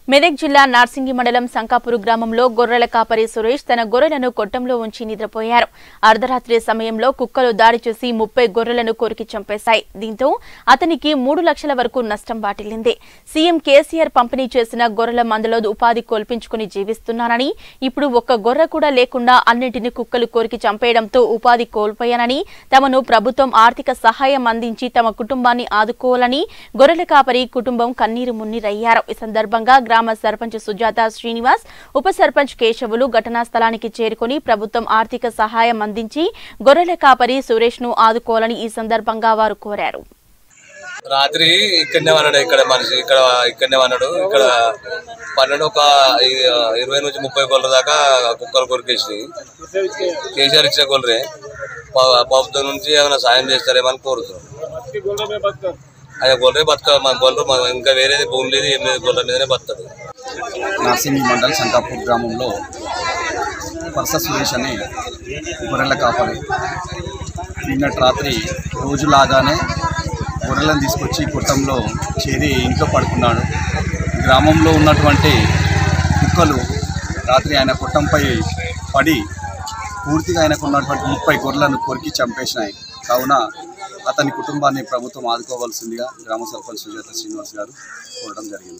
మెదక్ జిల్లా నార్సింగి మండలం సంకాపూర్ గ్రామంలో గొర్రెల కాపరి సురేష్ తన గొర్రెలను కొట్టంలో ఉంచి నిద్రపోయారు. అర్ధరాత్రి సమయంలో కుక్కలు దాడి చేసి 30 గొర్రెలను కొరికి చంపేశాయి. దీంతో అతనికి 3 లక్షల వరకు నష్టం వాటిల్లింది. సీఎం కేసీఆర్ పంపిణీ చేసిన గొర్రెల మందలో ఉపాధి కల్పించుకుని జీవిస్తున్నానని, ఇప్పుడు ఒక్క గొర్రె కూడా లేకుండా అన్నింటినీ కుక్కలు కొరికి చంపేయడంతో ఉపాధి కోల్పోయానని, తమను ప్రభుత్వం ఆర్థిక సహాయం అందించి తమ కుటుంబాన్ని ఆదుకోవాలని గొర్రెల కాపరి కుటుంబం కన్నీరు మున్నీరయ్యారు. ఈ సందర్భంగా గ్రామ సర్పంచ్ సుజాత శ్రీనివాస్, ఉప సర్పంచ్ కేశవులు ఘటనా స్థలానికి చేరుకుని ప్రభుత్వం ఆర్థిక సహాయం అందించి గొర్రెల కాపరి సురేష్ ను ఆదుకోవాలని ఈ సందర్భంగా వారు కోరారు. రాత్రి ఇక్కడనే ఉన్నాడు, ఇక్కడనే ఉన్నాడు. ఇక్కడ 12 ఒక 20 నుంచి 30 గొర్రెల దాకా కుక్కలు కొరికేసి కేసీఆర్ ఇచ్చిన గొర్రె ప్రభుత్వం నుంచి ఏమైనా సాయం చేస్తారేమని కోరుతున్నాం. ఆయన గొర్రె మన గొర్రె ఇంకా వేరేది భూమి లేదు, ఏం లేదు, గొర్రె మీదనే బతాడు. నార్సింగి మండల్ సంకాపూర్ గ్రామంలో పర్స సురేష్ అనే గొర్రెల కాపరి నిన్నటి రాత్రి రోజులాగానే గొర్రెలను తీసుకొచ్చి కుట్టంలో చేరి ఇంట్లో పడుకున్నాడు. గ్రామంలో ఉన్నటువంటి కుక్కలు రాత్రి ఆయన కుట్టంపై పడి పూర్తిగా ఆయనకు ఉన్నటువంటి 30 గొర్రెలను కొరికి చంపేసినాయి. కావున అతని కుటుంబాన్ని ప్రభుత్వం ఆదుకోవాల్సిందిగా గ్రామ సర్పంచ్ సుజాత శ్రీనివాస్ గారు కోరడం జరిగింది.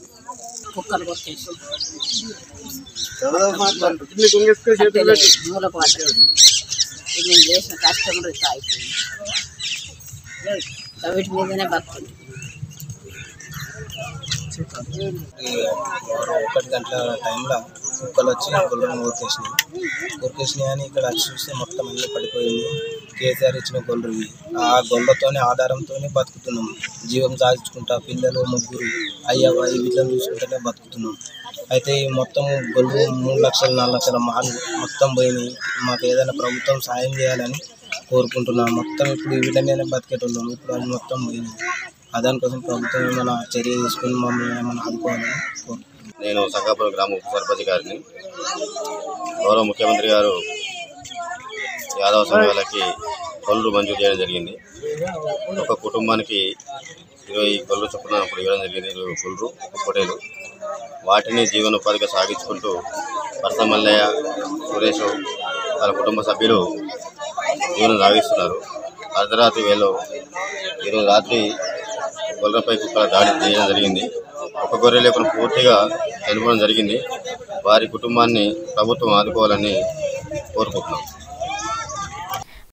ఒకటి గంటల టైంలో కుక్కలు వచ్చి గొర్రెలను కొరికేసినాయి అని ఇక్కడ వచ్చి చూస్తే మొత్తం అన్నీ పడిపోయింది. కేసీఆర్ ఇచ్చిన గొర్రెలు, ఆ గొర్రెలతోనే ఆధారంతోనే బతుకుతున్నాం, జీవం సాధించుకుంటా, పిల్లలు 3 అయ్యవ వీళ్ళని చూసుకుంటూనే బతుకుతున్నాం. అయితే ఈ మొత్తం గొర్రెలు 3 లక్షలు 4 లక్షల మాలు మొత్తం పోయినాయి. మాకు ఏదైనా ప్రభుత్వం సాయం చేయాలని కోరుకుంటున్నాం. మొత్తం ఇప్పుడు వీళ్ళ మీద బతికేటోళ్ళం, ఇప్పుడు అది మొత్తం పోయినాయి. దానికోసం ప్రభుత్వం ఏమైనా చర్య తీసుకుని మమ్మల్ని ఏమైనా ఆదుకోవాలని కోరుకుంటున్నాం. నేను సంకాపురం గ్రామ ఉప సర్పంచ్ గారిని. గౌరవ ముఖ్యమంత్రి గారు యాదవ సంఘాలకి గొర్రెలు మంజూరు చేయడం జరిగింది. ఒక కుటుంబానికి 20 గొర్రెలు చొప్పున అప్పుడు ఇవ్వడం జరిగింది. 20 గొర్రెలు, 1 పొటేలు. వాటిని జీవనోపాధిగా సాగించుకుంటూ పర్స మల్లయ్య, సురేష్ వాళ్ళ కుటుంబ సభ్యులు జీవనం సాగిస్తున్నారు. అర్ధరాత్రి వేళలో ఈరోజు రాత్రి గొర్రెలపై కుక్కల దాడి చేయడం జరిగింది. ఒక గొర్రె లేకుండా పూర్తిగా చనిపోవడం జరిగింది. వారి కుటుంబాన్ని ప్రభుత్వం ఆదుకోవాలని కోరుకుంటున్నాం.